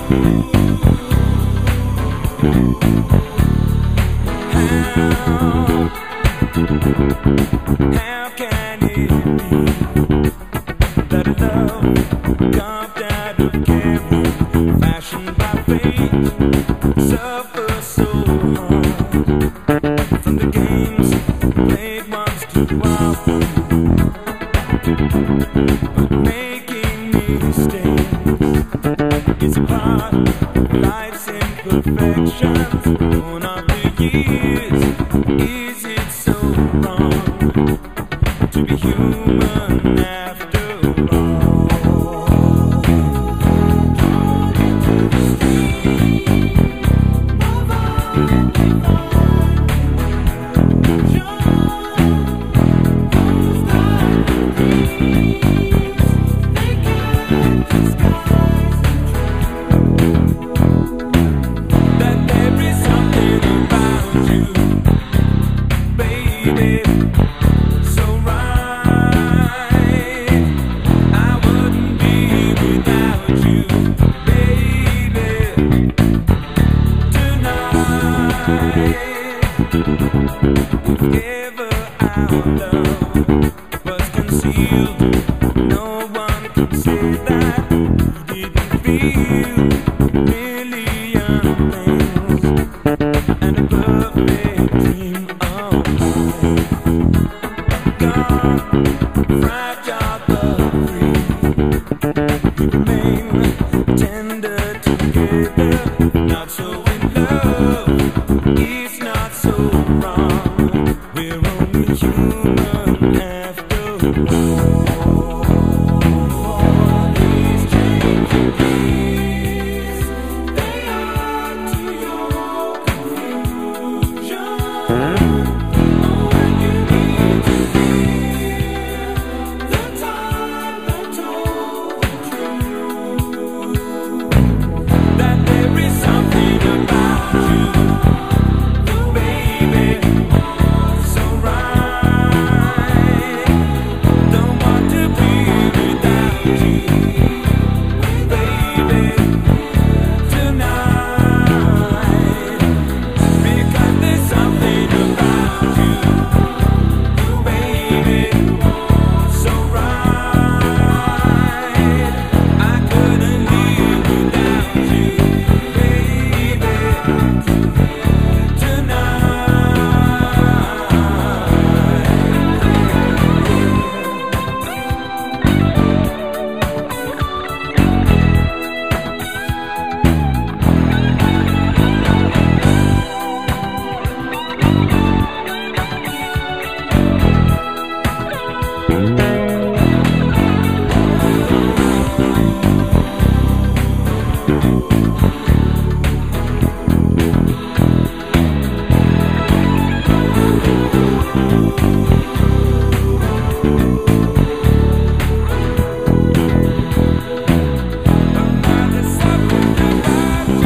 How can it be that a love carved out of caring, fashioned by fate, suffers so hard from the games played once too often, but making mistakes is a part of life's imperfections. Born of the years, is it so wrong to be human after all? That there is something about you, baby, so right. I wouldn't be without you, baby, tonight. If ever our love was concealed, no one could say that we didn't feel a million things and a perfect dream of life. Gone, fragile but free, we remain tender together, not so in love, it's not so wrong, we're only human after all. These changing days, they are to your confusion. Oh, and you need to hear the time that told the truth, that there is something about you, baby, so right. Don't want to be without you, baby, tonight. Because there's something about you, baby, so right. I couldn't live without you, baby, tonight. There's something about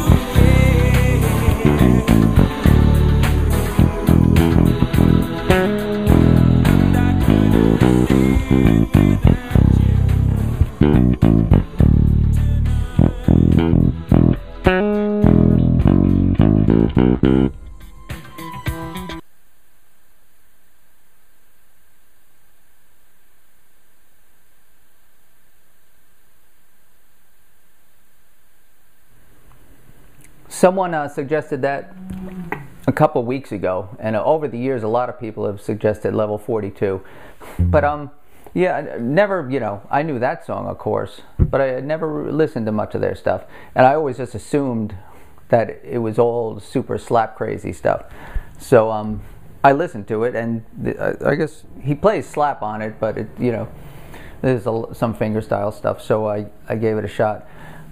Someone suggested that a couple weeks ago, and over the years a lot of people have suggested level 42. But yeah, never, you know, I knew that song of course, but I had never listened to much of their stuff, and I always just assumed that it was all super slap crazy stuff. So I listened to it, and I guess he plays slap on it, but it, you know, there's some fingerstyle stuff, so I gave it a shot.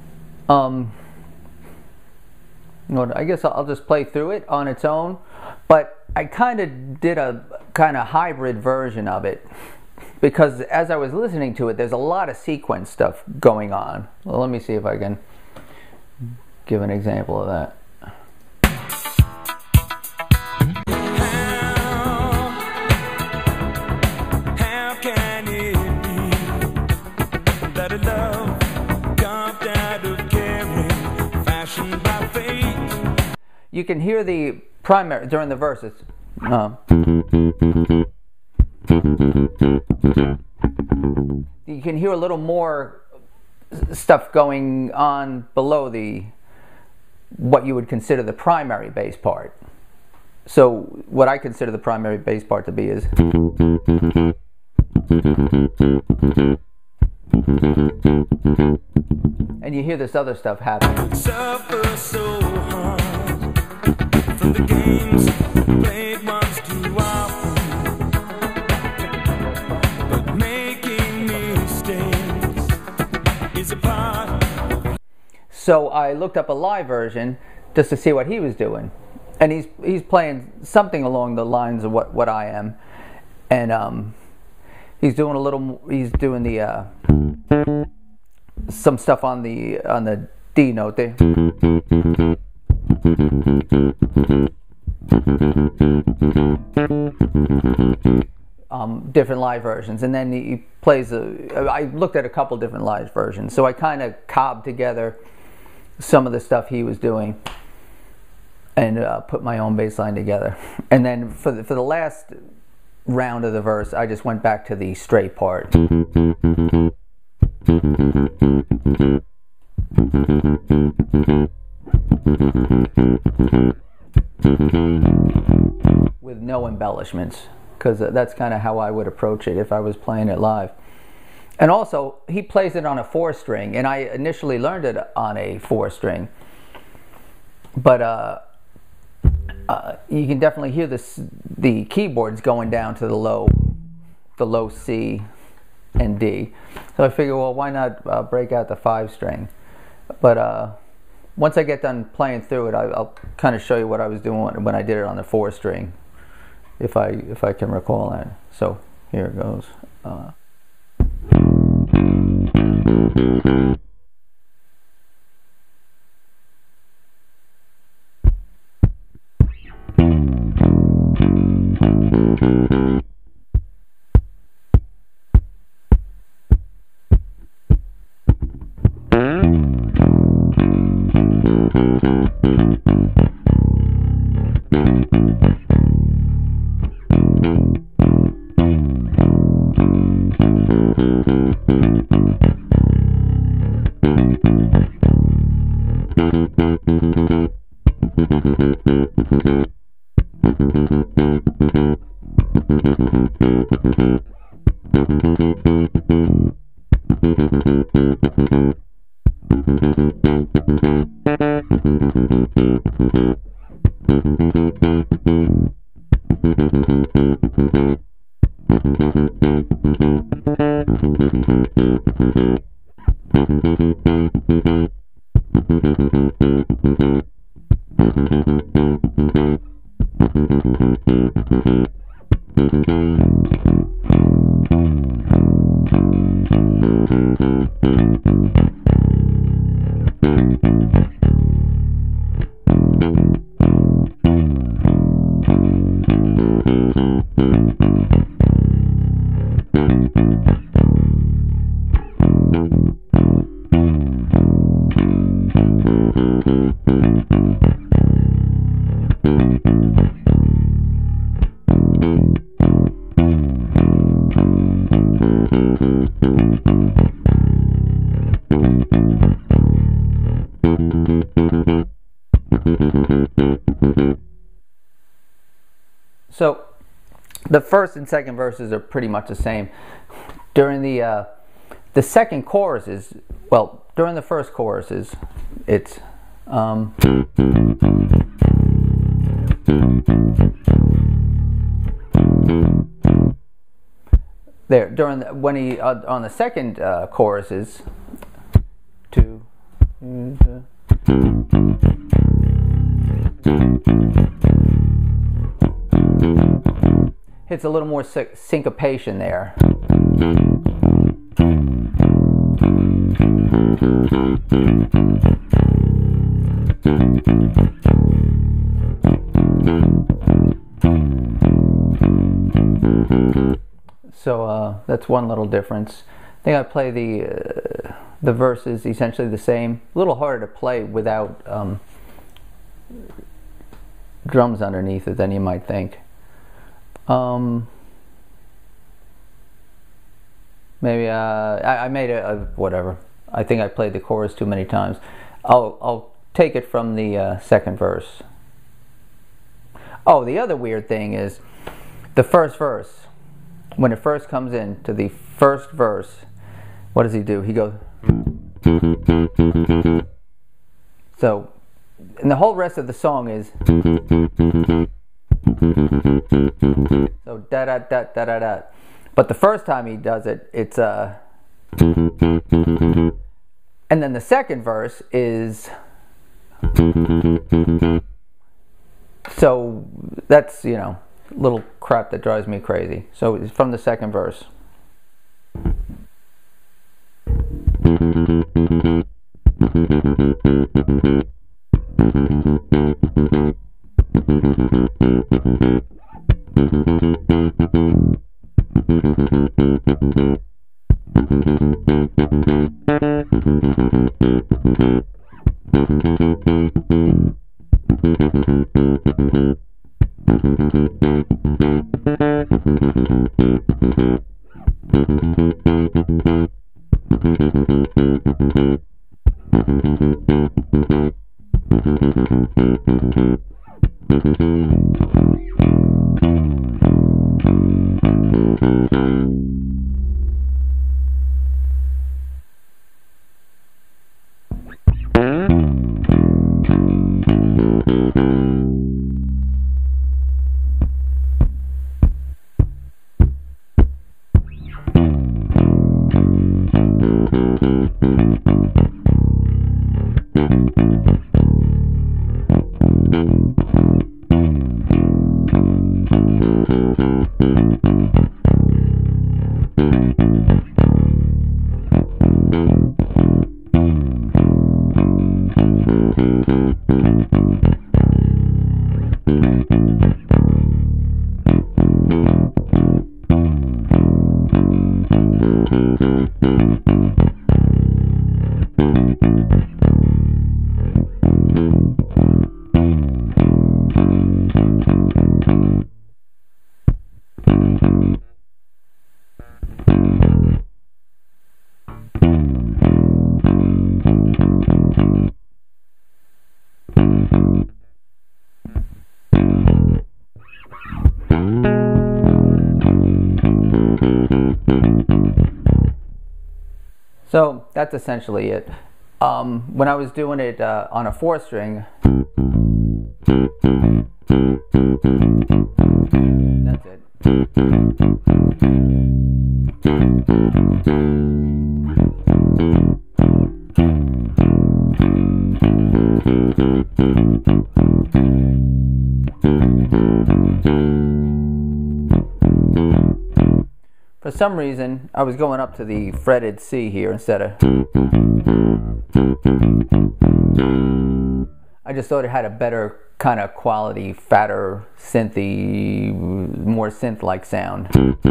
I guess I'll just play through it on its own, but I kind of did a kind of hybrid version of it, because as I was listening to it, there's a lot of sequence stuff going on. Well, let me see if I can give an example of that. How can it be that a love carved out of caring, fashioned by fate. You can hear the primary during the verses. You can hear a little more stuff going on below what you would consider the primary bass part. So what I consider the primary bass part to be is, and you hear this other stuff happening. Suffer so hard from the games played once too often, but making mistakes is a part. So I looked up a live version just to see what he was doing, and he's playing something along the lines of what I am, and he's doing the some stuff on the D note there. Different live versions, and then he plays I looked at a couple different live versions, so I kind of cobbed together some of the stuff he was doing and put my own bass line together. And then for the last round of the verse, I just went back to the straight part. With no embellishments, because that's kind of how I would approach it if I was playing it live. And also, he plays it on a 4-string, and I initially learned it on a 4-string. But you can definitely hear the keyboards going down to the low C and D. So I figured, well, why not break out the 5-string? But once I get done playing through it, I'll kind of show you what I was doing when I did it on the 4-string, if I can recall that. So here it goes. So the first and second verses are pretty much the same. During the second choruses, well, during the first choruses, it's there. When he on the second choruses, hits a little more syncopation there. So that's one little difference. I think I play the the verse is essentially the same. A little harder to play without drums underneath it than you might think. Maybe I made a whatever. I think I played the chorus too many times. I'll take it from the second verse. Oh, the other weird thing is the first verse. When it first comes in to the first verse, what does he do? He goes. So, and the whole rest of the song is. So da da da da da da. But the first time he does it, it's and then the second verse is. So that's, you know, little crap that drives me crazy. So it's from the second verse. So that's essentially it. When I was doing it on a 4-string, that's it. For some reason, I was going up to the fretted C here instead of. I just thought it had a better kind of quality, fatter, synthy, more synth-like sound.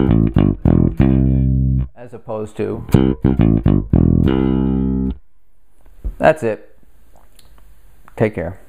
As opposed to. That's it. Take care.